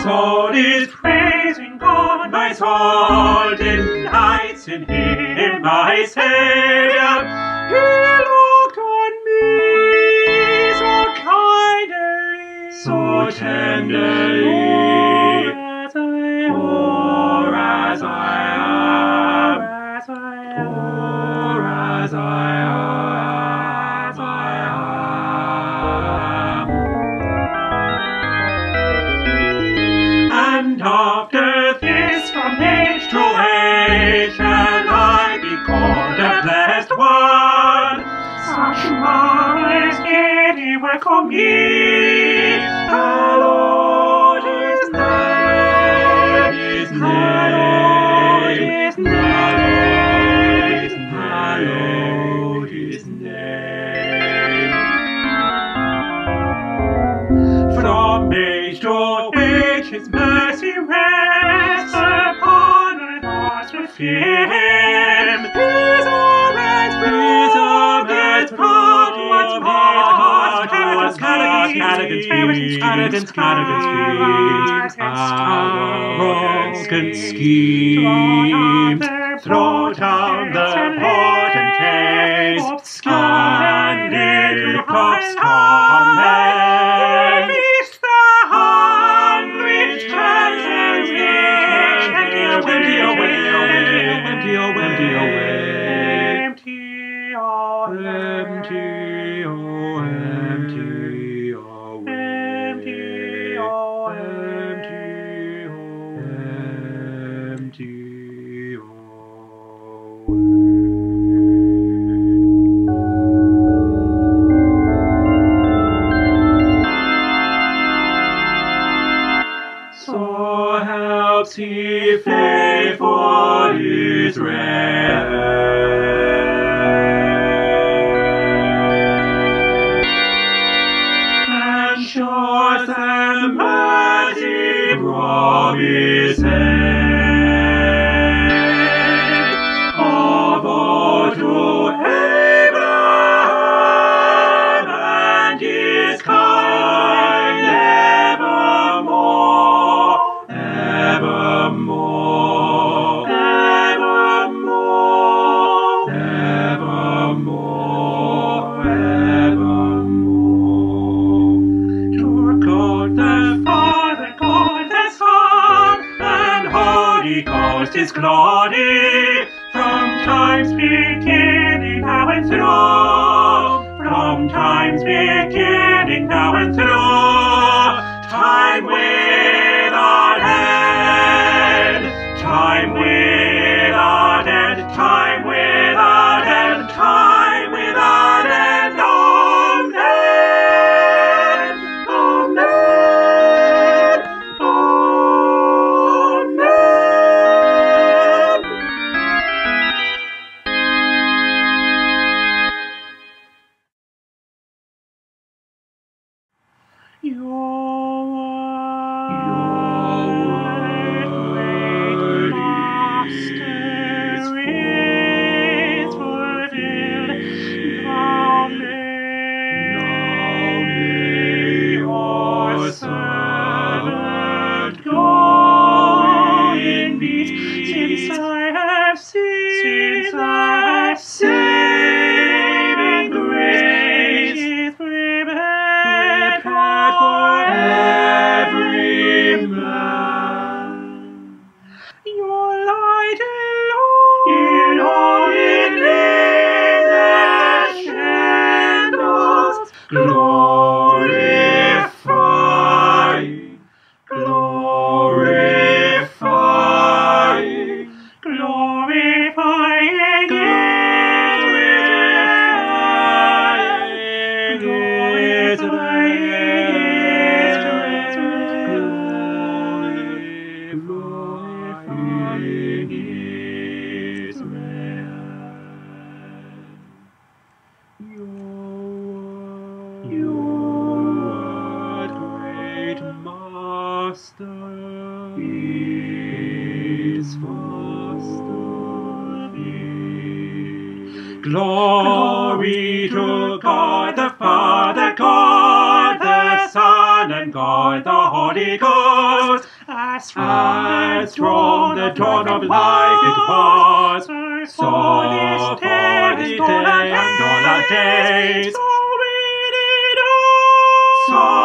soul is praising God, my soul delights in Him, my Saviour. He looked on me so kindly, so tenderly, poor as I am, poor as I am. And after this, from age to age, shall I be called a blessed one. Such marvelous gaiety work for me. Hallowed His name, His name, His name, hallowed His name. From age to age His mercy rests upon our thoughts with fear Him. His arms proud once more, Cadogan's scheme, throw down the potentates, and lift up scholars, feast the hungry, turns and empty away, empty away, empty away. So helps He faithful Israel, and shows them mercy from His hand. Of old to Abraham and His kind evermore, evermore, evermore, evermore, evermore. To God the Father, God the Son, and Holy Ghost is glory, from times beginning, now and through, from times beginning, now and through, time without end, time without end, time without end, time without end. Amen, amen, amen. Your word, Master, is fulfilled. Now may your servant go in peace, since I have saving grace prepared for every man. Your light illuminates the shadows, glorifying, glorifying, glorifying, glorifying, glorifying Israel. Your word, great Master, is faster. Glory to God the Father, God the Son, and God the Holy Ghost, as from the dawn of life it was, so this day and all our days, so we did all.